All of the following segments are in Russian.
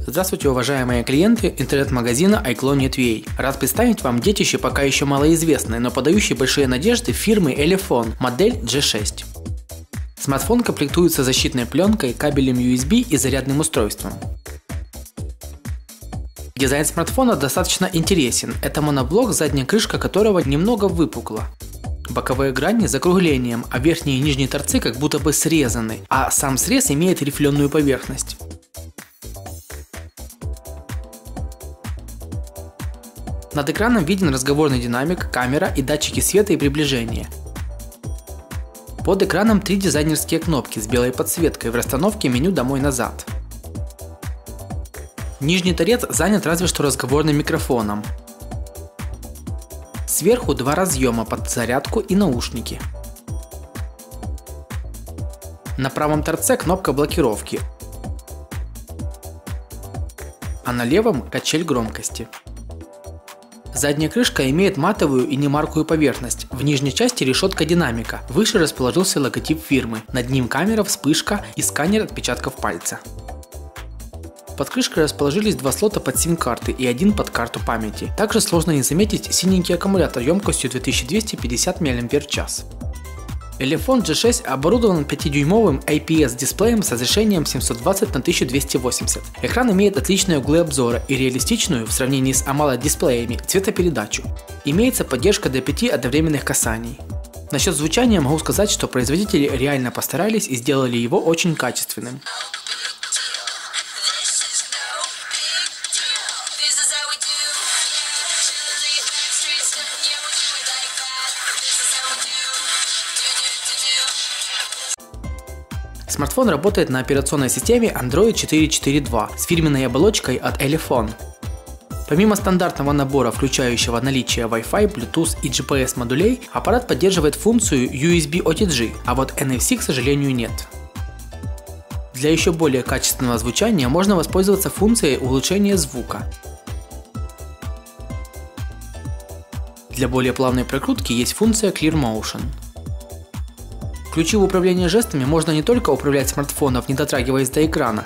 Здравствуйте, уважаемые клиенты интернет-магазина iCloud.net.ua. Рад представить вам детище пока еще малоизвестной, но подающей большие надежды фирмы Elephone, модель G6. Смартфон комплектуется защитной пленкой, кабелем USB и зарядным устройством. Дизайн смартфона достаточно интересен. Это моноблок, задняя крышка которого немного выпукла. Боковые грани с закруглением, а верхние и нижние торцы как будто бы срезаны, а сам срез имеет рифленую поверхность. Над экраном виден разговорный динамик, камера и датчики света и приближения. Под экраном 3 дизайнерские кнопки с белой подсветкой в расстановке меню «Домой-назад». Нижний торец занят разве что разговорным микрофоном. Сверху 2 разъема под зарядку и наушники. На правом торце кнопка блокировки, а на левом качель громкости. Задняя крышка имеет матовую и немаркую поверхность. В нижней части решетка динамика. Выше расположился логотип фирмы. Над ним камера, вспышка и сканер отпечатков пальца. Под крышкой расположились 2 слота под сим-карты и 1 под карту памяти. Также сложно не заметить синенький аккумулятор емкостью 2250 мАч. Elephone G6 оборудован 5-дюймовым IPS дисплеем с разрешением 720 на 1280. Экран имеет отличные углы обзора и реалистичную, в сравнении с AMOLED дисплеями, цветопередачу. Имеется поддержка до 5 одновременных касаний. Насчет звучания могу сказать, что производители реально постарались и сделали его очень качественным. Смартфон работает на операционной системе Android 4.4.2 с фирменной оболочкой от Elephone. Помимо стандартного набора, включающего наличие Wi-Fi, Bluetooth и GPS модулей, аппарат поддерживает функцию USB OTG, а вот NFC, к сожалению, нет. Для еще более качественного звучания можно воспользоваться функцией улучшения звука. Для более плавной прокрутки есть функция Clear Motion. Включив управление жестами, можно не только управлять смартфоном, не дотрагиваясь до экрана,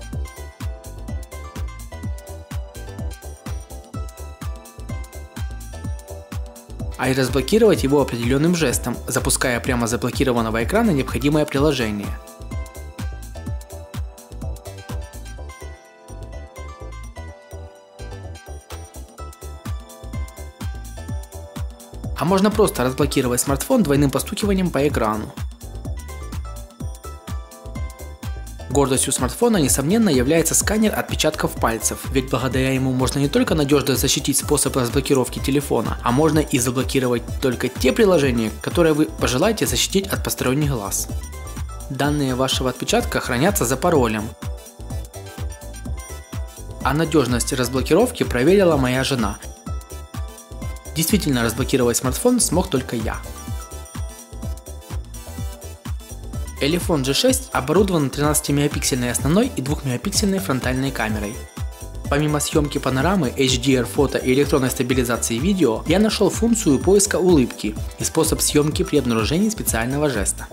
а и разблокировать его определенным жестом, запуская прямо с заблокированного экрана необходимое приложение. А можно просто разблокировать смартфон двойным постукиванием по экрану. Гордостью смартфона, несомненно, является сканер отпечатков пальцев, ведь благодаря ему можно не только надежно защитить способ разблокировки телефона, а можно и заблокировать только те приложения, которые вы пожелаете защитить от посторонних глаз. Данные вашего отпечатка хранятся за паролем, а надежность разблокировки проверила моя жена. Действительно, разблокировать смартфон смог только я. Elephone G6 оборудован 13-мегапиксельной основной и 2-мегапиксельной фронтальной камерой. Помимо съемки панорамы, HDR фото и электронной стабилизации видео, я нашел функцию поиска улыбки и способ съемки при обнаружении специального жеста.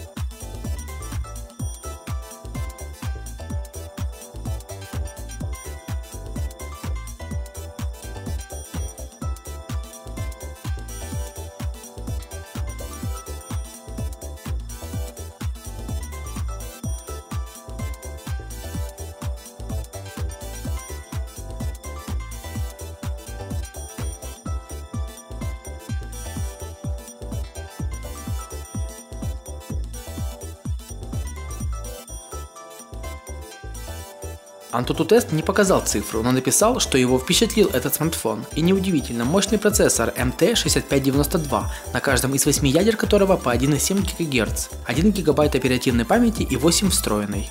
AnTuTu тест не показал цифру, но написал, что его впечатлил этот смартфон. И неудивительно, мощный процессор MT6592, на каждом из 8 ядер которого по 1,7 ГГц, 1 ГБ оперативной памяти и 8 встроенной.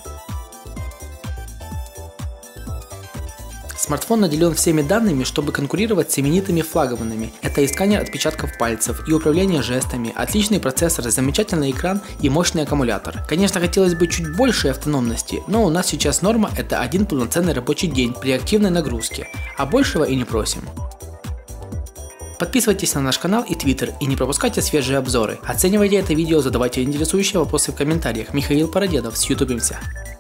Смартфон наделен всеми данными, чтобы конкурировать с именитыми флагманами. Это и сканер отпечатков пальцев, и управление жестами, отличный процессор, замечательный экран и мощный аккумулятор. Конечно, хотелось бы чуть большей автономности, но у нас сейчас норма — это 1 полноценный рабочий день при активной нагрузке, а большего и не просим. Подписывайтесь на наш канал и Twitter и не пропускайте свежие обзоры. Оценивайте это видео, задавайте интересующие вопросы в комментариях. Михаил Парадедов, с Ютубимся.